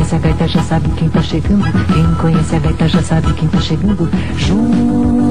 conhece a gaita já sabe quem tá chegando. Quem conhece a gaita já sabe quem tá chegando. Junto